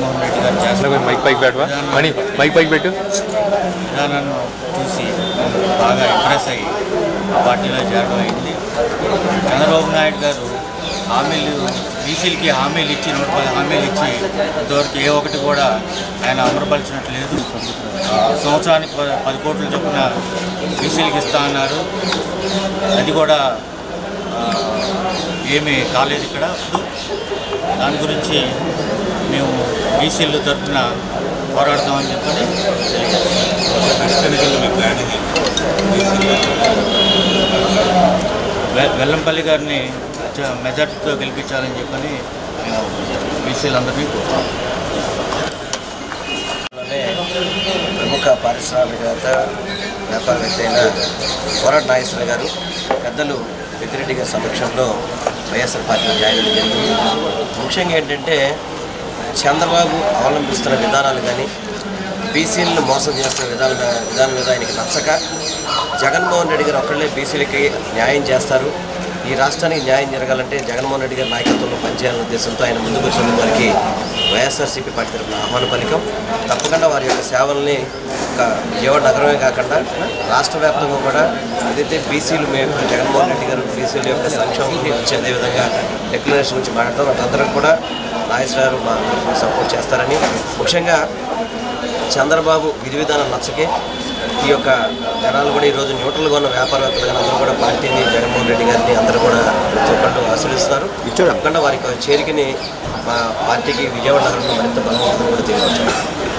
జగన్మోహన్ రెడ్డి గారు చేస్తున్న విధానాన్ని చూసి బాగా ఇంప్రెస్ అయ్యి పార్టీలో చేరడం అయింది. చంద్రబాబు నాయుడు గారు బీసీలకి హామీలు ఇచ్చి 110 హామీలు ఇచ్చి ఇంతవరకు ఏ ఒక్కటి కూడా ఆయన అమలుపరిచినట్టు లేదు. సంవత్సరానికి 10 కోట్ల చొప్పున బీసీలకి ఇస్తా అన్నారు. అది కూడా ఏమీ కాలేదు. ఇక్కడ దాని గురించి మేము బీసీల తరఫున పోరాడతామని చెప్పని వెల్లంపల్లి గారిని మెజార్టీతో గెలిపించాలని చెప్పని మేము బీసీలందరినీ కోరుతాం. ప్రముఖ పారిశ్రామికవేత్త వ్యాపారవేత్త అయిన పోరాట నాగేశ్వర గారు పెద్దలు పెద్దిరెడ్డి గారి సమక్షంలో వైఎస్ఆర్ పార్టీలో జాయిన్ అవ్వడం జరిగింది. ముఖ్యంగా ఏంటంటే చంద్రబాబు అవలంబిస్తున్న విధానాలు కానీ బీసీలను మోసం చేస్తున్న విధానం మీద ఆయనకి నచ్చక జగన్మోహన్ రెడ్డి గారు ఒక్కళ్ళే బీసీలకి న్యాయం చేస్తారు, ఈ రాష్ట్రానికి న్యాయం జరగాలంటే జగన్మోహన్ రెడ్డి గారి నాయకత్వంలో పనిచేయాలనే ఉద్దేశంతో ఆయన ముందుకు వచ్చిన వారికి వైఎస్ఆర్సీపీ పార్టీ తరఫున ఆహ్వాన పలికం. తప్పకుండా వారి యొక్క సేవల్ని విజయవాడ నగరమే కాకుండా రాష్ట్ర వ్యాప్తంగా కూడా ఏదైతే బీసీలు మేము జగన్మోహన్ రెడ్డి గారు బీసీల యొక్క సంక్షేమం గురించి అదేవిధంగా డిక్లరేషన్ గురించి మాట్లాడతాం, వాళ్ళందరూ కూడా నాగేశ్వర గారు మా సపోర్ట్ చేస్తారని, ముఖ్యంగా చంద్రబాబు విధి విధానం నచ్చకే ఈ యొక్క జనాలు కూడా ఈరోజు న్యూట్రల్గా ఉన్న వ్యాపారవేత్తలు కానీ అందరూ కూడా పార్టీని జగన్మోహన్ రెడ్డి గారిని అందరూ కూడా తోకంటూ ఆశ్రయిస్తున్నారు. తప్పకుండా వారి చేరికని మా పార్టీకి విజయవాడ నగరంలో మరింత బలవంతం కూడా తెలియవచ్చు.